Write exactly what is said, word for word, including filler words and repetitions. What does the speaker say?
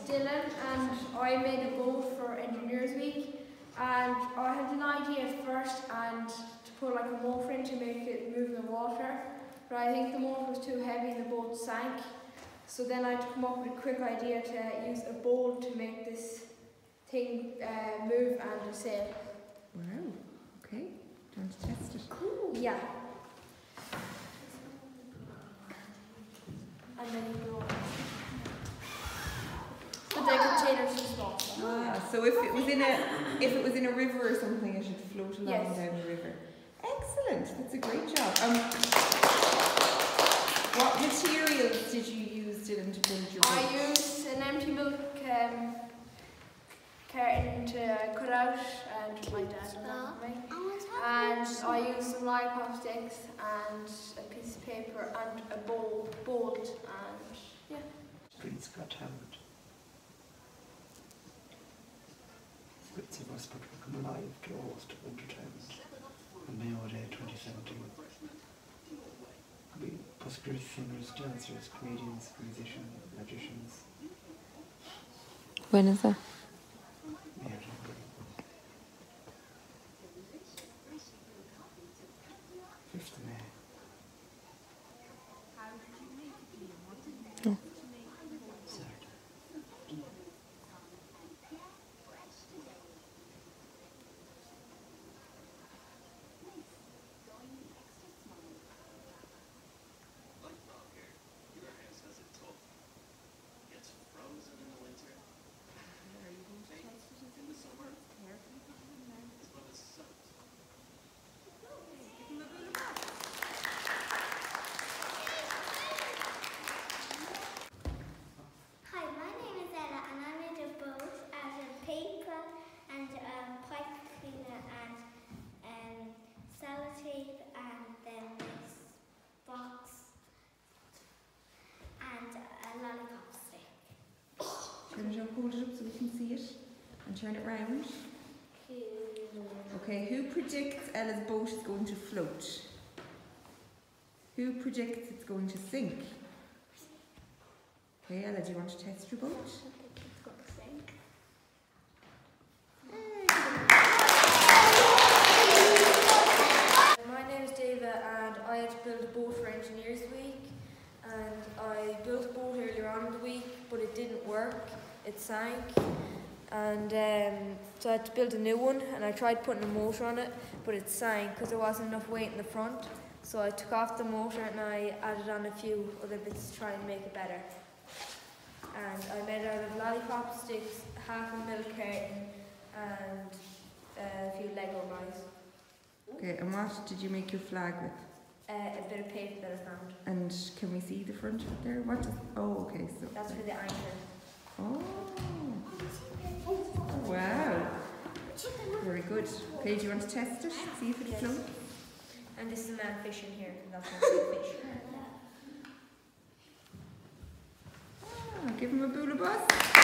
Dylan and I made a boat for Engineers Week, and I had an idea at first and to put like a motor in to make it move in the water, but I think the motor was too heavy and the boat sank. So then I had to come up with a quick idea to use a bowl to make this thing uh, move and sail. Wow, okay. Do you want to test it? Cool. Yeah. And then you go on. But the container's too small. Ah, so if it was in a if it was in a river or something, it should float along yes. down the river. Excellent, that's a great job. Um, what materials did you use, Dylan, to build your boat? I used an empty milk um, carton to cut out, and my dad did that for me. And I used some lollipop sticks and a piece of paper and a bowl, bolt, and yeah. Prince got Talent. Fritz of us, but we come alive to host Entertainment on Mayo Day twenty seventeen. We postgraduate singers, dancers, comedians, musicians, magicians. When is that? Yeah, fifth of May. Oh. Saturday. And then this box and a lollipop stick. Turn it up, hold it up so we can see it, and turn it round. Okay, who predicts Ella's boat is going to float? Who predicts it's going to sink? Okay, Ella, do you want to test your boat? And I had to build a boat for Engineers Week, and I built a boat earlier on in the week, but it didn't work, it sank, and um, so I had to build a new one, and I tried putting a motor on it, but it sank because there wasn't enough weight in the front, so I took off the motor and I added on a few other bits to try and make it better. And I made it out of lollipop sticks, half a milk carton, and uh, a few Lego guys. Okay, and what did you make your flag with? Uh, a bit of paper that I found. And can we see the front of it there? What does, oh, okay, so. That's for the anchor. Oh. Wow. Very good. Okay, do you want to test it? See if it yes. floats? And this is a man fishing here, and that's not a fish. Ah, give him a boula bus.